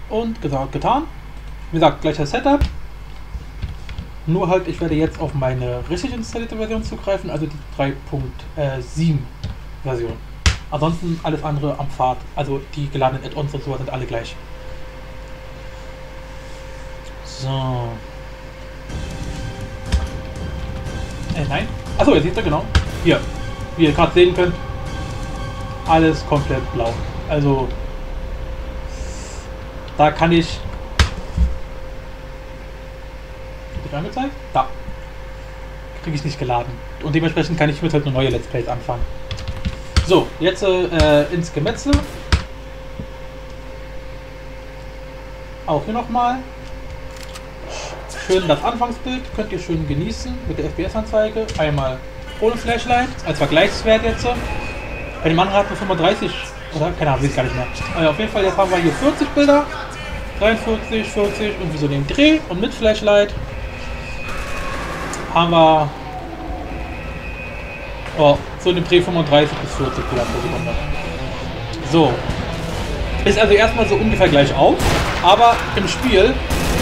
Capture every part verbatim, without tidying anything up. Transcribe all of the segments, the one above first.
Und gesagt, getan. Wie gesagt, gleicher Setup. Nur halt, ich werde jetzt auf meine richtig installierte Version zugreifen, also die drei Punkt sieben Version. Ansonsten alles andere am Pfad, also die geladenen Add-ons und so sind alle gleich. So. Äh, nein. Achso, ihr seht ja genau. Hier. Wie ihr gerade sehen könnt. Alles komplett blau. Also. Da kann ich. Wird ich angezeigt? Da. Kriege ich nicht geladen. Und dementsprechend kann ich mit halt nur neue Let's Plays anfangen. So, jetzt äh, ins Gemetzel. Auch hier nochmal. Schön das Anfangsbild, könnt ihr schön genießen mit der F P S-Anzeige. Einmal ohne Flashlight, als Vergleichswert jetzt. Bei dem anderen hat man fünfunddreißig, oder? Keine Ahnung, weiß ich gar nicht mehr. Also auf jeden Fall, jetzt haben wir hier vierzig Bilder. dreiundvierzig, vierzig und wie so den Dreh. Und mit Flashlight haben wir oh, so den Dreh fünfunddreißig bis vierzig Bilder pro Sekunde. So. Ist also erstmal so ungefähr gleich auf, aber im Spiel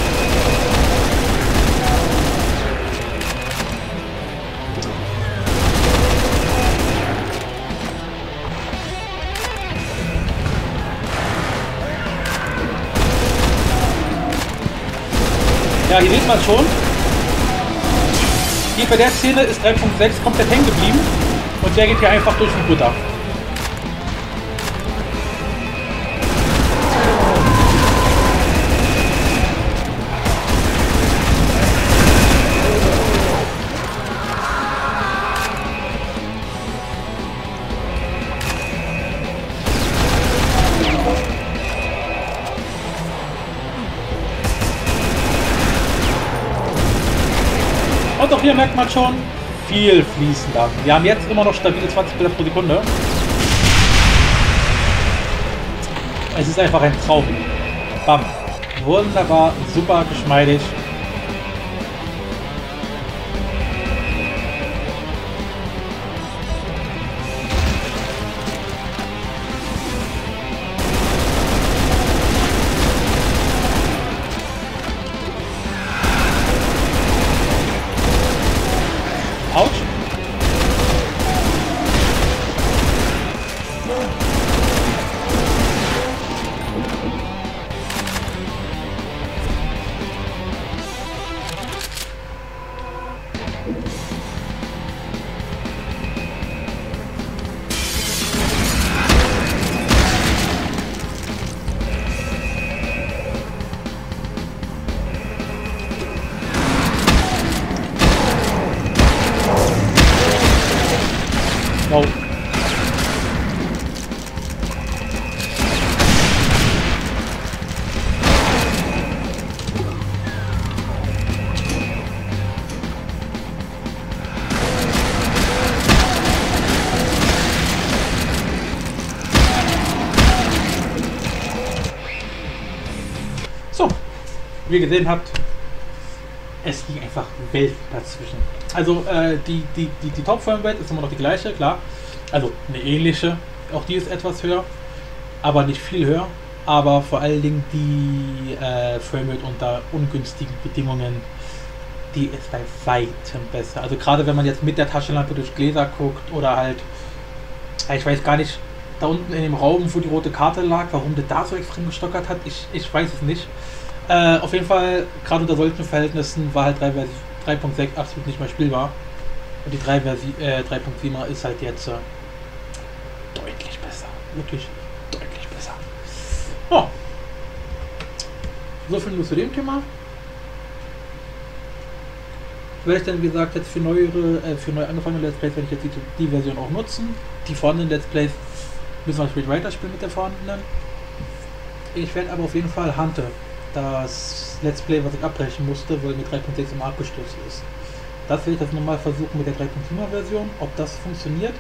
ja, hier sieht man schon. Hier bei der Szene ist drei Punkt sechs komplett hängen geblieben und der geht hier einfach durch den Butter. Und auch hier merkt man schon, viel fließender. Wir haben jetzt immer noch stabile zwanzig Bilder pro Sekunde. Es ist einfach ein Traum. Bam. Wunderbar, super geschmeidig. Autsch. Wow. So, wie ihr gesehen habt, es liegen einfach Welten dazwischen. Also äh, die, die, die, die Top-Framerate ist immer noch die gleiche, klar. Also eine ähnliche, auch die ist etwas höher, aber nicht viel höher. Aber vor allen Dingen die äh, Framerate unter ungünstigen Bedingungen, die ist bei weitem besser. Also gerade wenn man jetzt mit der Taschenlampe durch Gläser guckt oder halt, ich weiß gar nicht, da unten in dem Raum, wo die rote Karte lag, warum der da so extrem gestockert hat, ich, ich weiß es nicht. Äh, auf jeden Fall, gerade unter solchen Verhältnissen war halt drei Punkt sechs absolut nicht mehr spielbar. Und die drei Punkt sieben ist halt jetzt äh, deutlich besser. Wirklich deutlich besser. Oh. So viel nur zu dem Thema. Werde ich dann, wie gesagt, jetzt für neuere, äh, für neu angefangene Let's Plays werde ich jetzt die, die Version auch nutzen. Die vorhandenen Let's Plays müssen wir natürlich weiterspielen mit der vorhandenen. Ich werde aber auf jeden Fall Hunter, das Let's Play, was ich abbrechen musste, weil mit drei Punkt sechs immer abgestürzt ist. Das werde ich jetzt nochmal versuchen mit der drei Punkt sieben Version, ob das funktioniert.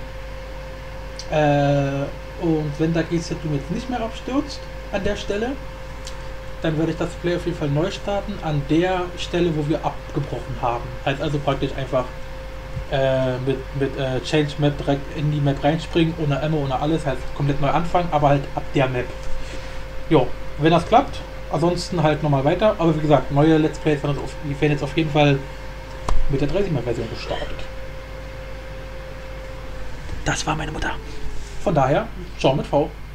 Äh, und wenn da G Z jetzt nicht mehr abstürzt an der Stelle, dann werde ich das Play auf jeden Fall neu starten an der Stelle, wo wir abgebrochen haben. Heißt also praktisch einfach äh, mit, mit äh, Change Map direkt in die Map reinspringen, ohne Ammo, ohne alles, halt komplett neu anfangen, aber halt ab der Map. Jo, wenn das klappt, ansonsten halt nochmal weiter. Aber wie gesagt, neue Let's Plays werden auf, die werden jetzt auf jeden Fall mit der dreißig Version gestartet. Das war meine Mutter. Von daher, ciao mit V.